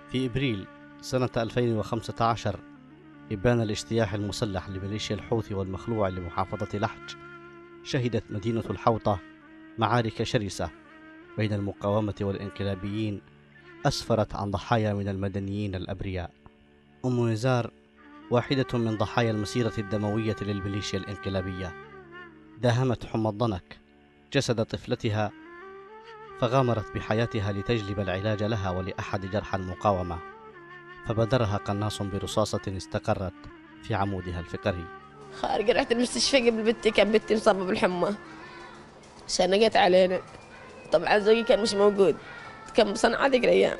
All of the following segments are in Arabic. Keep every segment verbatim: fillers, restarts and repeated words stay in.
في إبريل سنة ألفين وخمسة عشر إبان الاجتياح المسلح لميليشيا الحوثي والمخلوع لمحافظة لحج، شهدت مدينة الحوطة معارك شرسة بين المقاومة والانقلابيين أسفرت عن ضحايا من المدنيين الأبرياء. أم نزار واحدة من ضحايا المسيرة الدموية للميليشيا الانقلابية، داهمت حمى الضنك جسد طفلتها فغامرت بحياتها لتجلب العلاج لها ولأحد جرحى المقاومة، فبدرها قناص برصاصة استقرت في عمودها الفقري. خارجة رحت المستشفى قبل بنتي، كان بنتي مصابة بالحمى شنقت علينا. طبعا زوجي كان مش موجود، كان بصنعاء ذيك الأيام.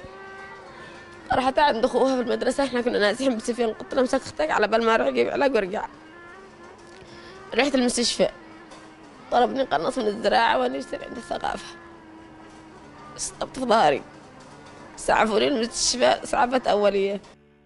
رحت عند أخوها في المدرسة، احنا كنا نازحين بالسفين، قلت له امسك أختك على بال ما أروح أجيب علاج وأرجع. رحت المستشفى، ضربني قناص من الذراع وأنا يصير عند الثقافة، استبت في ظهري، سعفوني المستشفى إسعافات أولية.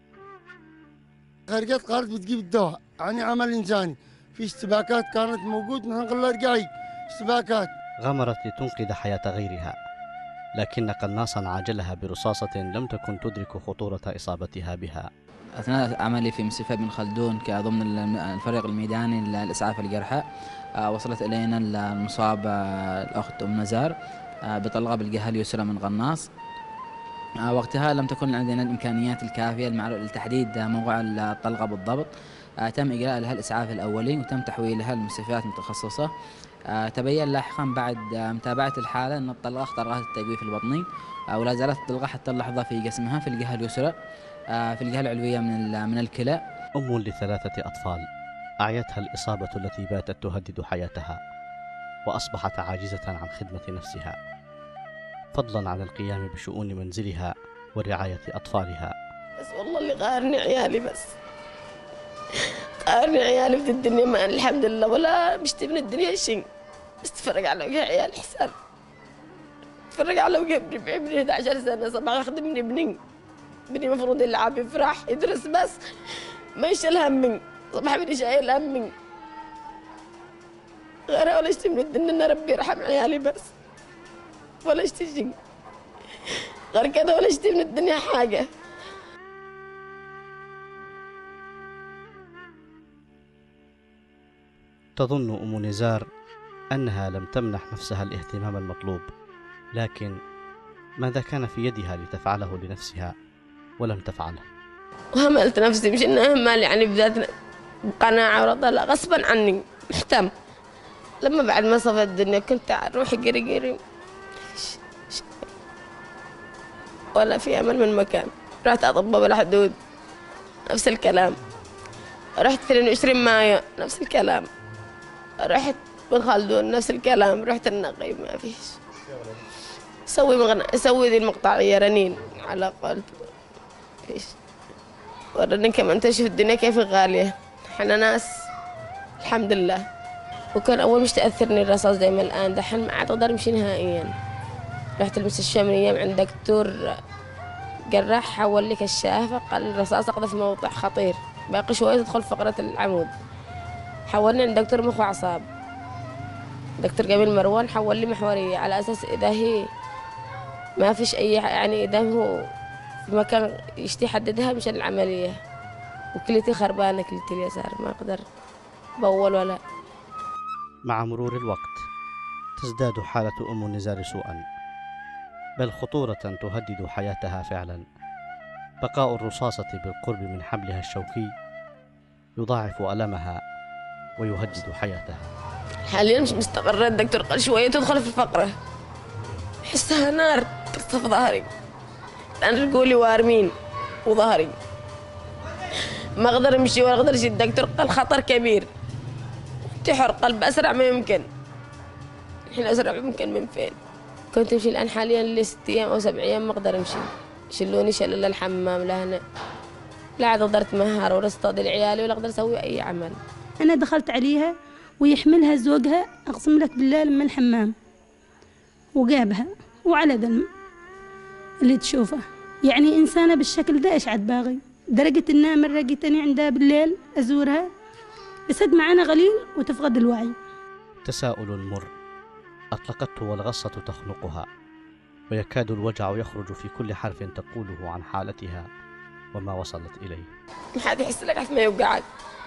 خارجات قالت بتجيب الدواء، يعني عمل إنساني، في اشتباكات كانت موجود، نحن قلنا ارجعي اشتباكات. غامرت لتنقذ حياة غيرها، لكن قناصا عاجلها برصاصة لم تكن تدرك خطورة إصابتها بها. أثناء عملي في مستشفى ابن خلدون كضمن الفريق الميداني للإسعاف الجرحى، وصلت إلينا المصابة الأخت أم نزار بطلقة بالجهة اليسرى من قناص. وقتها لم تكن عندنا الإمكانيات الكافية لتحديد موقع الطلقة بالضبط. تم إجراء لها الإسعاف الأولي وتم تحويلها لمستشفيات متخصصة. تبين لاحقا بعد متابعة الحالة أن الطلقة اخترقت التجويف البطني، ولا زالت الطلقة حتى اللحظة في جسمها في الجهة اليسرى في الجهة العلوية من من الكلى. أم لثلاثة أطفال أعيتها الإصابة التي باتت تهدد حياتها، وأصبحت عاجزة عن خدمة نفسها، فضلا عن القيام بشؤون منزلها ورعاية أطفالها. بس والله اللي قارني عيالي، بس قارني عيالي في الدنيا، ما الحمد لله ولا مشتي من الدنيا شيء. بس تفرج على وجه عيالي حسن، تفرج على وجه ابني بعمري إحدى عشرة سنة، صباح أخدم ابني، ابني المفروض يلعب يفرح يدرس بس ما يشيل همي، صباح ابني شايل همي غيرها ولا اشتي من الدنيا ان ربي يرحم عيالي، بس ولا اشتي شيء غير كذا، ولا اشتي من الدنيا حاجة. تظن أم نزار أنها لم تمنح نفسها الاهتمام المطلوب، لكن ماذا كان في يدها لتفعله لنفسها ولم تفعله؟ وهملت نفسي، مش إنها همال يعني بذات بقناعة ورضا، لا غصبا عني محتم. لما بعد ما صفت الدنيا كنت أروح قري قري ولا في أمل من مكان. رحت أطباء بلا حدود نفس الكلام، رحت اثنين وعشرين مايو نفس الكلام، رحت بن خلدون نفس الكلام، رحت النقيب ما فيش. سوي مغنى سوي ذي المقطعية رنين على قولت فيش. ورنين كمان تشوف الدنيا كيف غالية، احنا ناس الحمد لله. وكان أول مش تأثرني الرصاص زي ما الآن، دحين ما عاد أقدر أمشي نهائيا. رحت المستشفى من أيام عند دكتور جراح، حول لي كشافة، قال الرصاص أخذ في موضع خطير، باقي شوية تدخل فقرة العمود. حولني عند دكتور مخ وأعصاب، دكتور جميل مروان، حول لي محورية على أساس إذا هي ما فيش أي يعني إذا هو في مكان يشتي يحددها مشان العملية. وكليتي خربانة، كليتي اليسار ما أقدر بول ولا. مع مرور الوقت تزداد حالة أم نزار سوءا، بل خطورة تهدد حياتها فعلا. بقاء الرصاصة بالقرب من حبلها الشوكي يضاعف ألمها ويهدد حياتها. حاليا مش مستقرة، الدكتور قال شوية تدخل في الفقرة، حسها نار تخطف ظهري، أنا رجولي وارمين وظهري ما أقدر أمشي ولا أقدر أشيل. الدكتور قال خطر كبير، تحر قلب أسرع ما يمكن. الحين أسرع ما يمكن من فين؟ كنت أمشي الآن حاليا لي ست أيام أو سبع أيام ما أقدر أمشي، شلوني شلوا للحمام لهنا، لا عاد أقدر أتمهر ولا أصطاد العيال ولا أقدر أسوي أي عمل. أنا دخلت عليها ويحملها زوجها، أقسم لك بالله لما الحمام وجابها وعلى دم اللي تشوفه، يعني إنسانة بالشكل ده إيش عاد باغي؟ درجة إنها مرة جيتني عندها بالليل أزورها بسد معانا غليل وتفقد الوعي. تساؤل مر أطلقته والغصة تخنقها، ويكاد الوجع يخرج في كل حرف تقوله عن حالتها وما وصلت إليه. ما حد يحس لك عشان ما يوقعك،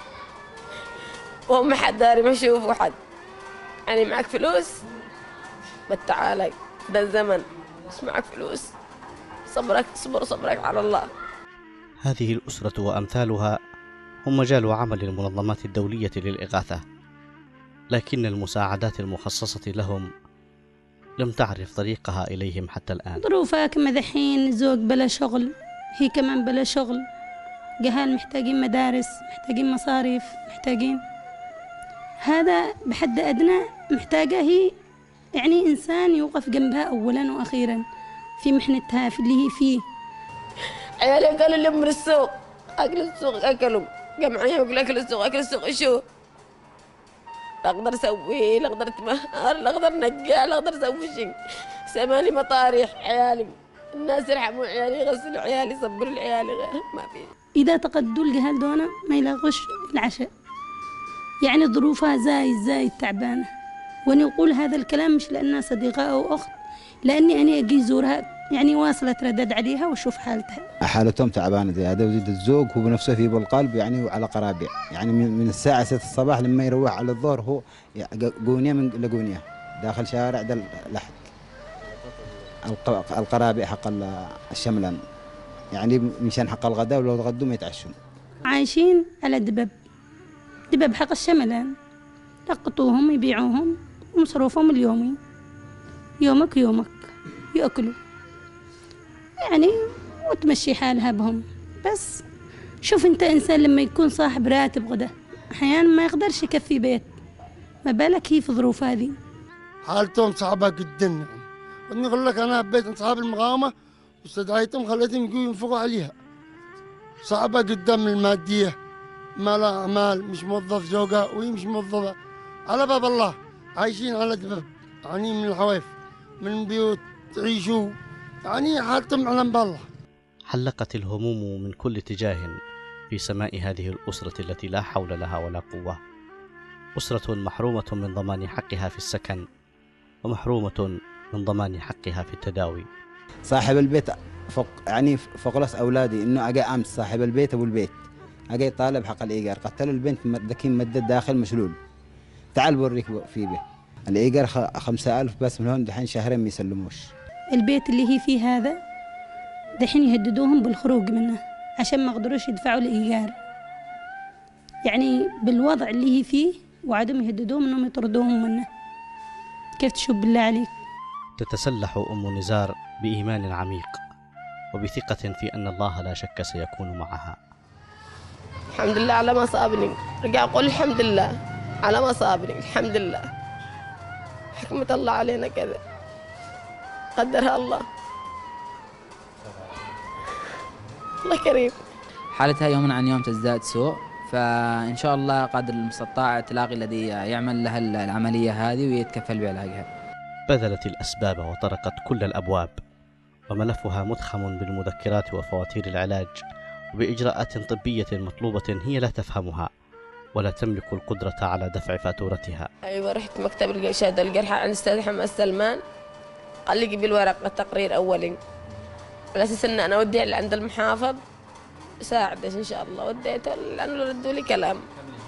وما حد داري ما يشوفوا حد. يعني معك فلوس بتعالي، ده الزمن، مش معك فلوس صبرك صبر صبرك على الله. هذه الأسرة وأمثالها هم مجال عمل المنظمات الدولية للإغاثة، لكن المساعدات المخصصة لهم لم تعرف طريقها إليهم حتى الآن. ظروفها كما ذحين، زوج بلا شغل، هي كمان بلا شغل، جهال محتاجين مدارس، محتاجين مصاريف، محتاجين هذا بحد أدنى. محتاجة هي يعني إنسان يوقف جنبها أولا وأخيرا في محنتها في اللي هي فيه. عيالي قالوا لي من السوق، أكل السوق أكلوا، جمعية يقول أكل السوق أكل السوق شو؟ لا أقدر أسوي، لا أقدر أتمهر، لا أقدر نقع، لا أقدر أسوي شيء. سماني مطاريح عيالي، الناس يرحموا عيالي، يغسلوا عيالي، يصبروا العيالي، ما في. إذا تقدوا الجهال دونا ما يلاقوش العشاء، يعني ظروفها زايد زايد تعبانة. وأنا أقول هذا الكلام مش لأنها صديقة أو أخت، لأني أنا أجي زورها يعني واصلة تردد عليها وأشوف حالتها. حالتهم تعبانة زيادة، وزيد الزوج هو بنفسه في بالقلب يعني وعلى قرابع، يعني من الساعة ستة الصباح لما يروح على الظهر هو قونية من لقونية داخل شارع ده لحد القرابع حق الشملان، يعني مشان حق الغداء ولو تغدوا ما يتعشون. عايشين على دبب دبب حق الشملان، يقطوهم يبيعوهم ومصروفهم اليومي، يومك يومك يأكلوا يعني وتمشي حالها بهم. بس شوف انت انسان لما يكون صاحب راتب غدا احيانا ما يقدرش يكفي بيت، ما بالك هي في ظروف هذه. حالتهم صعبة جدا. واني اقول لك انا بيت اصحاب المقاومة واستدعيتهم خليتهم يجوا ينفقوا عليها. صعبة جدا من المادية، ما لا اعمال، مش موظف زوجة وهي مش موظفة، على باب الله عايشين على دبب، يعني من الحوايف من بيوت تعيشوا، يعني حالتهم على بالله. حلقت الهموم من كل اتجاه في سماء هذه الأسرة التي لا حول لها ولا قوة. أسرة محرومة من ضمان حقها في السكن، ومحرومة من ضمان حقها في التداوي. صاحب البيت فوق يعني فوق راس أولادي إنه أجا أمس صاحب البيت أبو البيت أجا يطالب حق الإيجار، قتلوا البنت ذكين مدة داخل مشلول. تعال بوريك في به الإيجار خمسة ألف بس من هون دحين شهرين ما يسلموش. البيت اللي هي فيه هذا دحين يهددوهم بالخروج منه عشان ما قدروش يدفعوا الإيجار، يعني بالوضع اللي هي فيه وعدم يهددوهم انهم يطردوهم منه. كيف تشوف بالله عليك؟ تتسلح أم نزار بإيمان عميق وبثقة في أن الله لا شك سيكون معها. الحمد لله على ما صابني، رجع أقول الحمد لله على ما صابني، الحمد لله. حكمة الله علينا كذا، قدرها الله، الله كريم. حالتها يوم عن يوم تزداد سوء، فإن شاء الله قادر المستطاع تلاقي الذي يعمل لها العملية هذه ويتكفل بعلاجها. بذلت الأسباب وطرقت كل الأبواب، وملفها مدخم بالمذكرات وفواتير العلاج وبإجراءات طبية مطلوبة هي لا تفهمها ولا تملك القدرة على دفع فاتورتها. أيوة رحت مكتب الشهادة الجرحى عند الأستاذ محمد سلمان، قال لي جيبي الورقة تقرير أولي على أساس إن أنا أوديه عند المحافظ ساعدش إن شاء الله. وديته لأنه ردوا لي كلام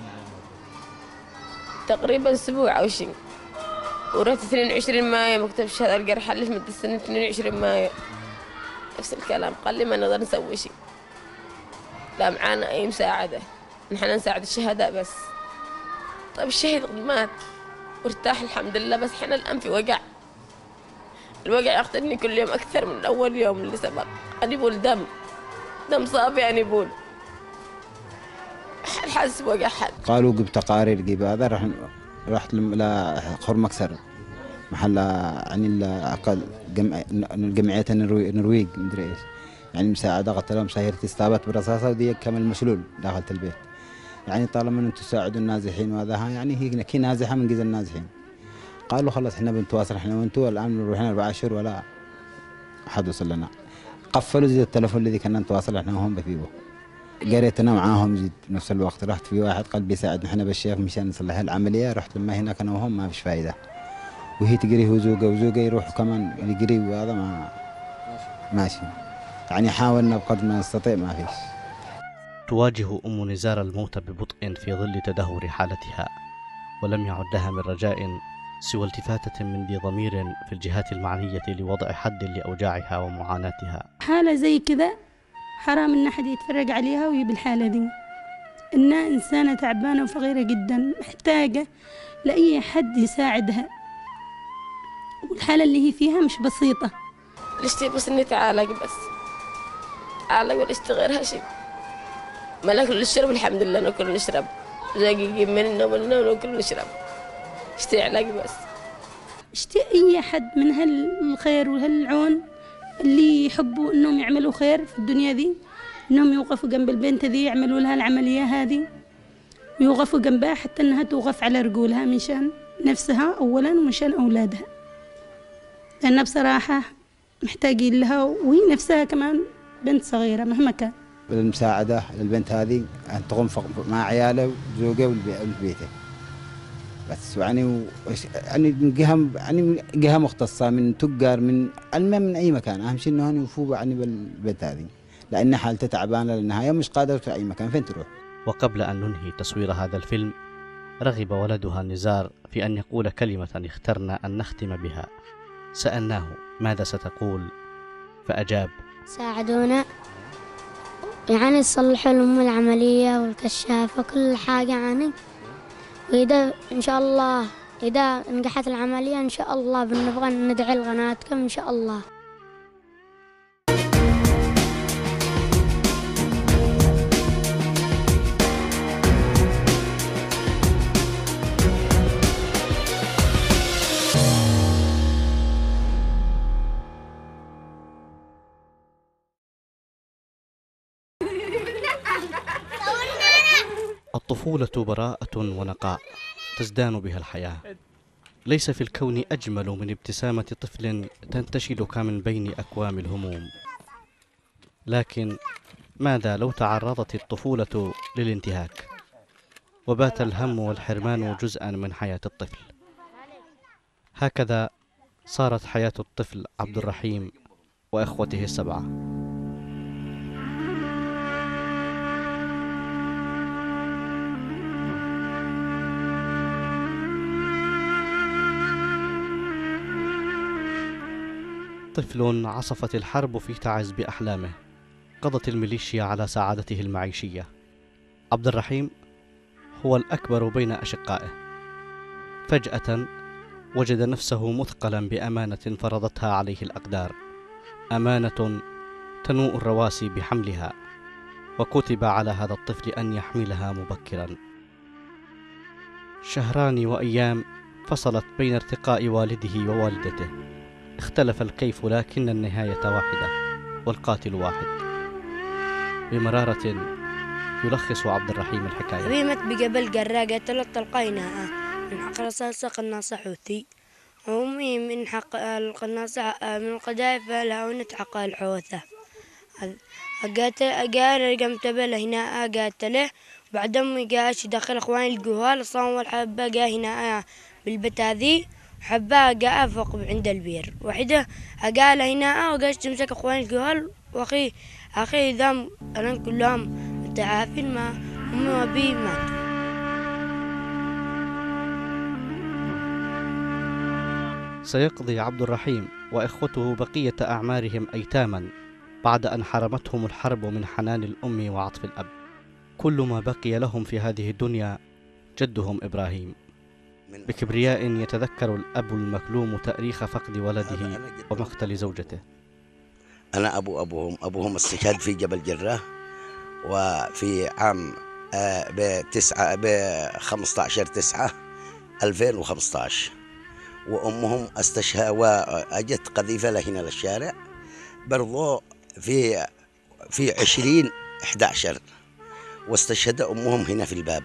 تقريبا أسبوع أو شيء. ورحت اثنين وعشرين مايو مكتب الشهادة الجرحى اللي في مدة السنة اثنين وعشرين مايو نفس الكلام، قال لي ما نقدر نسوي شيء، لا معانا أي مساعدة، نحن نساعد الشهداء بس. طيب الشهيد مات وارتاح الحمد لله، بس حنا الآن في وجع، الوجع يقتلني كل يوم أكثر من أول يوم اللي سبق. أنا بقول دم دم صافي، أنا بقول حاسس بوجع حد. قالوا جبت تقارير جيب هذا، رح رحت لخور مكسر محل يعني الجمعية النرويج مدري ايش، يعني مساعدة قتلهم سايرة استابت برصاصة ودي كمل مشلول داخل البيت. يعني طالما انتم تساعدوا النازحين وهذا يعني هي كي نازحة من جزء النازحين. قالوا خلص احنا بنتواصل احنا وانتم، الان بنروح لنا اربع اشهر ولا حد وصل لنا. قفلوا زي التلفون الذي كنا نتواصل احنا وهم بفيبه. قريت انا معاهم زيد بنفس الوقت، رحت في واحد قال بيساعدنا احنا بالشيخ مشان نصلح العملية، رحت لما هناك انا وهم ما فيش فايدة. وهي تقري هو زوجة وزوجة يروح كمان يقري، وهذا ما ماشي. يعني حاولنا بقدر ما نستطيع ما فيش. تواجه أم نزار الموت ببطء في ظل تدهور حالتها، ولم يعد لها من رجاء سوى التفاتة من ذي ضمير في الجهات المعنية لوضع حد لأوجاعها ومعاناتها. حالة زي كذا حرام إن أحد يتفرج عليها وهي بالحالة دي، إنها إنسانة تعبانة وفقيرة جدا، محتاجة لأي حد يساعدها، والحالة اللي هي فيها مش بسيطة. الاشتي بس إني تعالج، بس تعالج ولا اشتغل هشيم، ما ناكل نشرب الحمد لله، ناكل نشرب زقيق مننا ومننا وناكل نشرب، اشتي علاج بس. اشتي أي حد من هالخير وهالعون اللي يحبوا إنهم يعملوا خير في الدنيا دي، إنهم يوقفوا جنب البنت دي، يعملوا لها العملية هذه ويوقفوا جنبها حتى إنها توقف على رجولها منشان نفسها أولا ومنشان أولادها، لأنها بصراحة محتاجين لها، وهي نفسها كمان بنت صغيرة مهما كان. المساعدة للبنت هذه أن تقوم مع عياله وزوجه والبيته بس. يعني يعني من جهة يعني من جهة مختصة من تجار من المهم من أي مكان، أهم شيء إنه يوفوا يعني بالبنت هذه، لأن حالتها تعبانة للنهاية مش قادرة في أي مكان، فين تروح؟ وقبل أن ننهي تصوير هذا الفيلم، رغب ولدها نزار في أن يقول كلمة اخترنا أن نختم بها. سألناه ماذا ستقول، فأجاب: ساعدونا يعني صلحوا لهم العملية والكشافة كل حاجة يعني، وإذا إن شاء الله إذا نجحت العملية إن شاء الله بنبغى ندعي لقناتكم إن شاء الله. الطفولة براءة ونقاء تزدان بها الحياة. ليس في الكون أجمل من ابتسامة طفل تنتشلك من بين أكوام الهموم. لكن ماذا لو تعرضت الطفولة للانتهاك وبات الهم والحرمان جزءا من حياة الطفل؟ هكذا صارت حياة الطفل عبد الرحيم وإخوته السبعة. طفل عصفت الحرب في تعز بأحلامه، قضت الميليشيا على سعادته المعيشية. عبد الرحيم هو الأكبر بين أشقائه. فجأة وجد نفسه مثقلا بأمانة فرضتها عليه الأقدار، أمانة تنوء الرواسي بحملها، وكتب على هذا الطفل أن يحملها مبكرا. شهران وأيام فصلت بين ارتقاء والده ووالدته، اختلف الكيف لكن النهاية واحدة والقاتل واحد. بمرارة يلخص عبد الرحيم الحكاية: ريمت بقبل قراقة ثلاث القيناء من حق رصاصة قناصة حوثي، وأمي من حق القناصة من القذائف لها ونتحق الحوثة. أقال قمت بله هنا قاتله، بعد أمي قاش داخل أخواني الجهال صام والحبة قا هنا بالبتاذي، حبها قا فوق عند البير وحده قال هنا وقاش تمسك أخواني الجهال، وأخي أخي ذم أنا كلهم متعافين ما أمي وأبي ماتوا. سيقضي عبد الرحيم وإخوته بقية أعمارهم أيتاما بعد أن حرمتهم الحرب من حنان الأم وعطف الأب. كل ما بقي لهم في هذه الدنيا جدهم إبراهيم. بكبرياء يتذكر الأب المكلوم تأريخ فقد ولده ومقتل زوجته. أنا أبو أبوهم أبوهم استشهد في جبل جرة، وفي عام بتسعة بخمسة عشر تسعة ألفين وخمسة عشر، وأمهم استشهد وأجت قذيفة لهنا للشارع برضو في في عشرين أحد عشر، واستشهد أمهم هنا في الباب.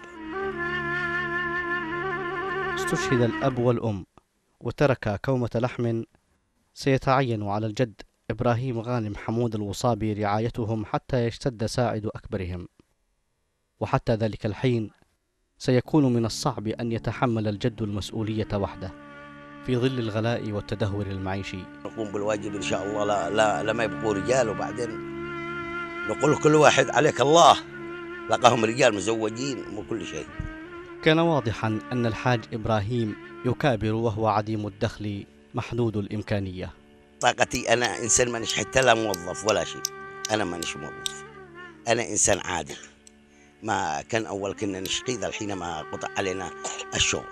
استشهد الأب والأم وترك كومة لحم سيتعين على الجد إبراهيم غانم حمود الوصابي رعايتهم حتى يشتد ساعد أكبرهم. وحتى ذلك الحين سيكون من الصعب أن يتحمل الجد المسؤولية وحده، في ظل الغلاء والتدهور المعيشي. نقوم بالواجب إن شاء الله، لا لا لما يبقوا رجال، وبعدين نقول كل واحد عليك الله، لقاهم رجال مزوجين وكل شيء. كان واضحا أن الحاج إبراهيم يكابر وهو عديم الدخل محدود الإمكانية. طاقتي أنا إنسان مانيش حتى لا موظف ولا شيء، أنا مانيش موظف، أنا إنسان عادي. ما كان أول كنا نشقي، ذا الحين ما قطع علينا الشغل.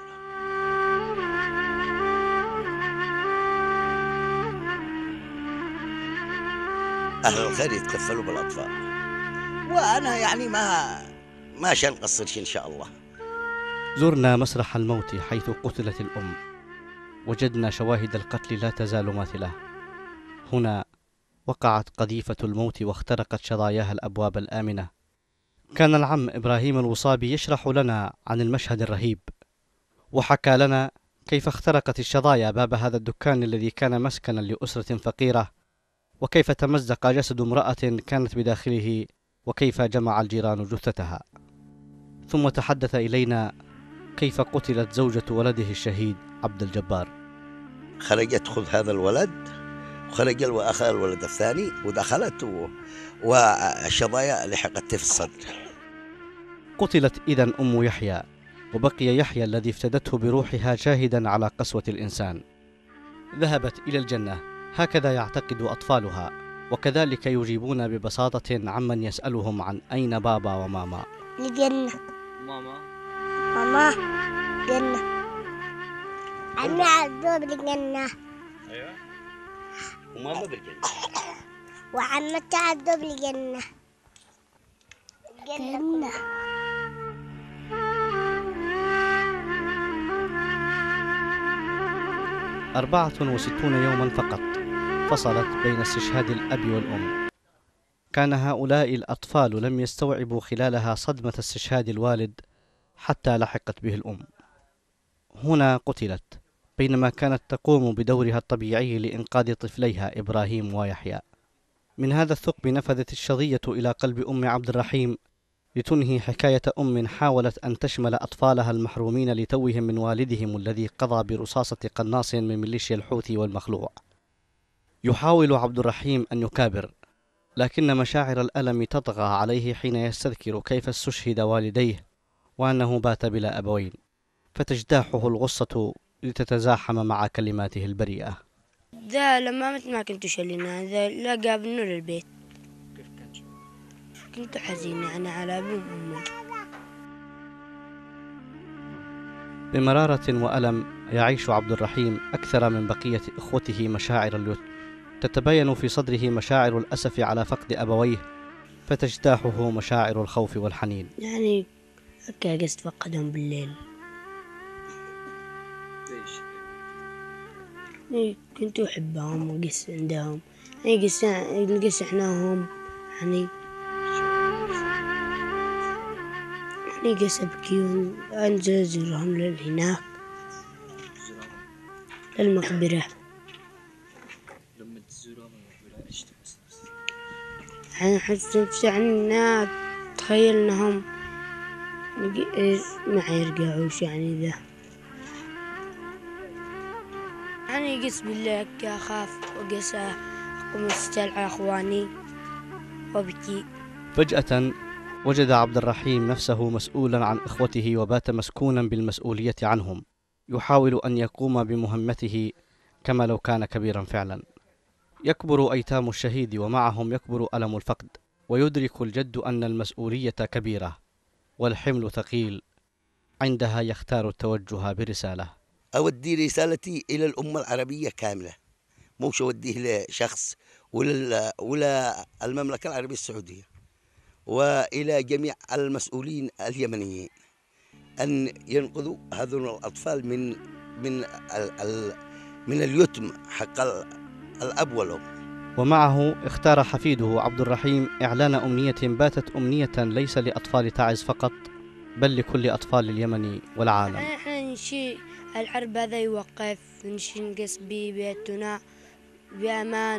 أهل الخير يتكفلوا بالأطفال، وأنا يعني ما ماشي نقصرش إن شاء الله. زرنا مسرح الموت حيث قتلت الأم، وجدنا شواهد القتل لا تزال ماثلة. هنا وقعت قذيفة الموت واخترقت شظاياها الأبواب الآمنة. كان العم إبراهيم الوصابي يشرح لنا عن المشهد الرهيب، وحكى لنا كيف اخترقت الشظايا باب هذا الدكان الذي كان مسكنا لأسرة فقيرة، وكيف تمزق جسد امرأة كانت بداخله، وكيف جمع الجيران جثتها. ثم تحدث إلينا كيف قتلت زوجة ولده الشهيد عبد الجبار. خرجت خذ هذا الولد، وخرج وأخذ الولد الثاني ودخلت و... والشظايا لحقت في الصدر. قتلت إذن أم يحيى، وبقي يحيى الذي افتدته بروحها شاهدا على قسوة الإنسان. ذهبت إلى الجنة، هكذا يعتقد أطفالها، وكذلك يجيبون ببساطة عمن يسألهم عن أين بابا وماما. الجنة. ماما ماما جنة. عمي عذوب الجنة. أيوة. وماما بالجنة. وعمي تعذوب الجنة. الجنة. أربعة وستون يوما فقط فصلت بين استشهاد الأب والأم. كان هؤلاء الأطفال لم يستوعبوا خلالها صدمة استشهاد الوالد حتى لحقت به الأم. هنا قتلت بينما كانت تقوم بدورها الطبيعي لإنقاذ طفليها إبراهيم ويحيى. من هذا الثقب نفذت الشظية إلى قلب أم عبد الرحيم لتنهي حكاية أم حاولت أن تشمل أطفالها المحرومين لتوهم من والدهم الذي قضى برصاصة قناص من ميليشيا الحوثي والمخلوع. يحاول عبد الرحيم أن يكابر، لكن مشاعر الألم تطغى عليه حين يستذكر كيف استشهد والديه وأنه بات بلا أبوين، فتجتاحه الغصة لتتزاحم مع كلماته البريئة. ذا لما مت ما كنت شلنا، ذا لا قابلنا للبيت. كيف كنت؟ كنت حزينة أنا على أبي وأمي. بمرارة وألم يعيش عبد الرحيم أكثر من بقية إخوته مشاعر اليتم، تتبين في صدره مشاعر الأسف على فقد أبويه، فتجتاحه مشاعر الخوف والحنين. يعني هكا قست فقدهم بالليل. ليش؟ كنت أحبهم وقس عندهم، يعني قس قس إحناهم، يعني يعني قس أبكي وأنزل أزورهم لهناك للمقبرة. لما تزورهم المقبرة إيش تحس؟ يعني أحس نفسي عنا تخيل إنهم ما يرجعوش، يعني ذا يعني قس بالله أخاف وقس أقوم أستلع أخواني وأبكي. فجأة وجد عبد الرحيم نفسه مسؤولا عن إخوته وبات مسكونا بالمسؤولية عنهم، يحاول أن يقوم بمهمته كما لو كان كبيرا فعلا. يكبر أيتام الشهيد ومعهم يكبر ألم الفقد، ويدرك الجد أن المسؤولية كبيرة والحمل ثقيل. عندها يختار التوجه برسالة. أودي رسالتي إلى الأمة العربية كاملة، موش أوديه لشخص ولا ولا المملكة العربية السعودية، وإلى جميع المسؤولين اليمنيين أن ينقذوا هذول الأطفال من من ال ال من اليتم حق الأب والأم. ومعه اختار حفيده عبد الرحيم إعلان أمنية باتت أمنية ليس لأطفال تعز فقط، بل لكل أطفال اليمن والعالم. احنا نشي الحرب هذا يوقف، نشي نقص ببيتنا بأمان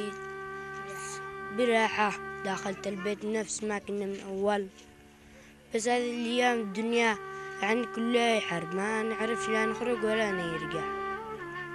براحة داخل البيت نفس ما كنا من أول. بس هذه الأيام الدنيا يعني كلها حرب، ما نعرفش لا نخرج ولا نرجع.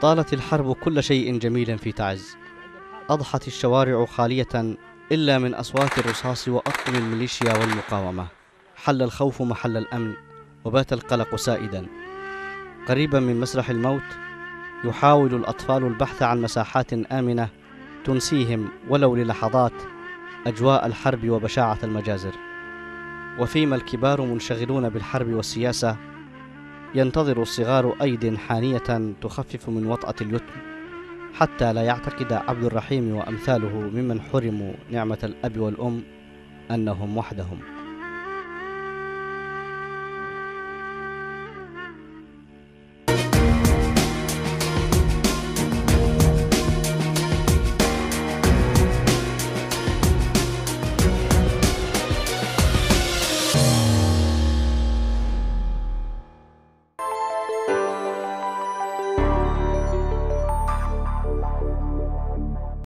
أبطالت الحرب كل شيء جميل في تعز. أضحت الشوارع خالية إلا من أصوات الرصاص وأطقم الميليشيا والمقاومة. حل الخوف محل الأمن وبات القلق سائدا. قريبا من مسرح الموت يحاول الأطفال البحث عن مساحات آمنة تنسيهم ولو للحظات أجواء الحرب وبشاعة المجازر. وفيما الكبار منشغلون بالحرب والسياسة، ينتظر الصغار أيد حانية تخفف من وطأة اليتم، حتى لا يعتقد عبد الرحيم وأمثاله ممن حرموا نعمة الأب والأم أنهم وحدهم.